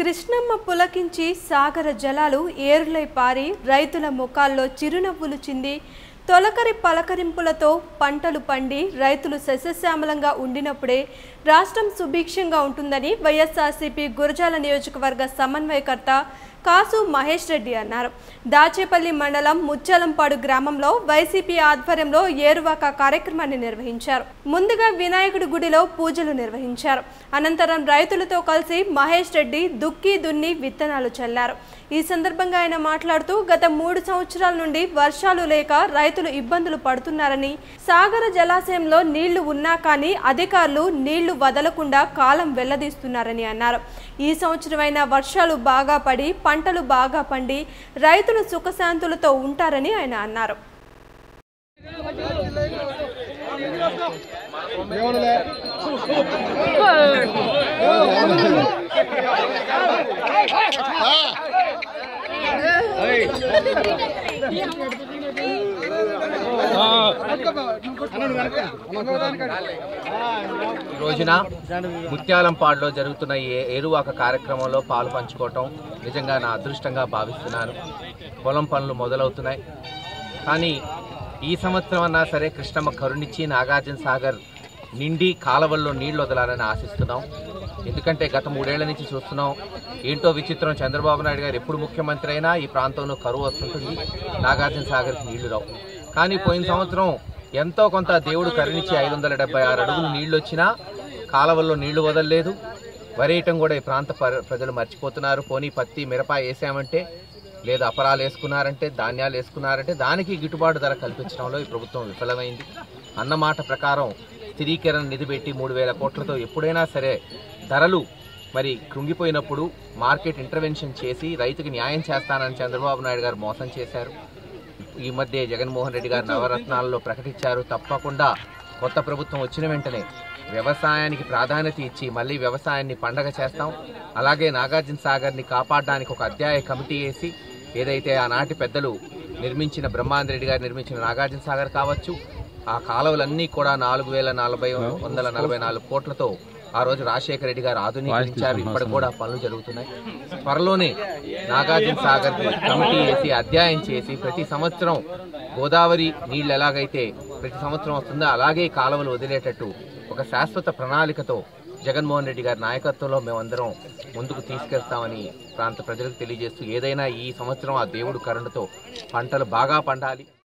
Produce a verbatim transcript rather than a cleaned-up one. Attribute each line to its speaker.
Speaker 1: కృష్ణమ్మ పులకించి సాగర జలాలు ఏరులై పారి రైతుల ముఖాల్లో చిరునవ్వులు చింది తొలకరి పలకరింపులతో పంటలు పండి రైతులు సస్యశ్యామలంగా ఉండినప్పుడే రాష్ట్రం సుభిక్షంగా ఉంటుందని వైఎస్ఆర్సీపీ గురజాల నియోజకవర్గ సమన్వయకర్త కాసు మహేష్ రెడ్డి అన్నారు. దాచేపల్లి మండలం ముచ్చాలంపాడు గ్రామంలో వైసీపీ ఆధ్వర్యంలో ఏరువాక కార్యక్రమాన్ని నిర్వహించారు. ముందుగా వినాయకుడి గుడిలో పూజలు నిర్వహించారు. అనంతరం రైతులతో కలిసి మహేష్ రెడ్డి దుక్కి దున్ని విత్తనాలు చల్లారు. ఈ సందర్భంగా ఆయన మాట్లాడుతూ గత మూడు సంవత్సరాల నుండి వర్షాలు లేక రైతులు ఇబ్బందులు పడుతున్నారని, సాగర జలాశయంలో నీళ్లు ఉన్నా కానీ అధికారులు నీళ్లు వదలకుండా కాలం వెళ్లదీస్తున్నారని అన్నారు. ఈ సంవత్సరమైన వర్షాలు బాగా పడి పంటలు బాగా పండి రైతులు సుఖశాంతులతో ఉంటారని ఆయన అన్నారు.
Speaker 2: రోజున ముత్యాలంపాడులో జరుగుతున్న ఈ ఏరువాక కార్యక్రమంలో పాలు పంచుకోవటం నిజంగా నా అదృష్టంగా భావిస్తున్నాను. పొలం పనులు మొదలవుతున్నాయి. కానీ ఈ సంవత్సరం అన్నా సరే కృష్ణమ్మ కరుణిచ్చి నాగార్జున సాగర్ నిండి కాలవల్లో నీళ్లు వదలాలని ఆశిస్తున్నాం. ఎందుకంటే గత మూడేళ్ల నుంచి చూస్తున్నాం, ఏంటో విచిత్రం, చంద్రబాబు నాయుడు గారు ఎప్పుడు ముఖ్యమంత్రి అయినా ఈ ప్రాంతంలో కరువు వస్తుంటుంది, నాగార్జున సాగర్కి నీళ్లు రావు. కానీ పోయిన సంవత్సరం ఎంతో కొంత దేవుడు కరుణించి ఐదు వందల డెబ్బై ఆరు అడుగులు నీళ్లు వచ్చినా కాలవల్లో నీళ్లు వదలలేదు. వరేయటం కూడా ఈ ప్రాంత ప్రజలు మర్చిపోతున్నారు. పోనీ పత్తి మిరప వేసామంటే, లేదా అపరాలు వేసుకున్నారంటే, ధాన్యాలు వేసుకున్నారంటే దానికి గిట్టుబాటు ధర కల్పించడంలో ఈ ప్రభుత్వం విఫలమైంది. అన్నమాట ప్రకారం స్థిరీకరణ నిధి పెట్టి మూడు వేల కోట్లతో ఎప్పుడైనా సరే ధరలు మరి కృంగిపోయినప్పుడు మార్కెట్ ఇంటర్వెన్షన్ చేసి రైతుకి న్యాయం చేస్తానని చంద్రబాబు నాయుడు గారు మోసం చేశారు. ఈ మధ్య జగన్మోహన్ రెడ్డి గారు నవరత్నాలలో ప్రకటించారు. తప్పకుండా కొత్త ప్రభుత్వం వచ్చిన వెంటనే వ్యవసాయానికి ప్రాధాన్యత ఇచ్చి మళ్ళీ వ్యవసాయాన్ని పండగ చేస్తాం. అలాగే నాగార్జున సాగర్ని కాపాడడానికి ఒక అధ్యాయ కమిటీ వేసి, ఏదైతే ఆనాటి పెద్దలు నిర్మించిన బ్రహ్మాందరెడ్డి గారు నిర్మించిన నాగార్జున సాగర్ కావచ్చు, ఆ కాలువలన్నీ కూడా నాలుగు వేల నలభై వందల నలభై నాలుగు కోట్లతో ఆ రోజు రాజశేఖర రెడ్డి గారు ఆధునీకరించారు. ఇప్పటి కూడా పనులు జరుగుతున్నాయి. త్వరలోనే నాగార్జున సాగర్ కమిటీ వేసి అధ్యయనం చేసి ప్రతి సంవత్సరం గోదావరి నీళ్లు ఎలాగైతే ప్రతి సంవత్సరం వస్తుందో అలాగే కాలువలు వదిలేటట్టు ఒక శాశ్వత ప్రణాళికతో జగన్మోహన్ రెడ్డి గారి నాయకత్వంలో మేమందరం ముందుకు తీసుకెళ్తామని ప్రాంత ప్రజలకు తెలియజేస్తూ, ఏదైనా ఈ సంవత్సరం ఆ దేవుడు కరుణతో పంటలు బాగా పండాలి.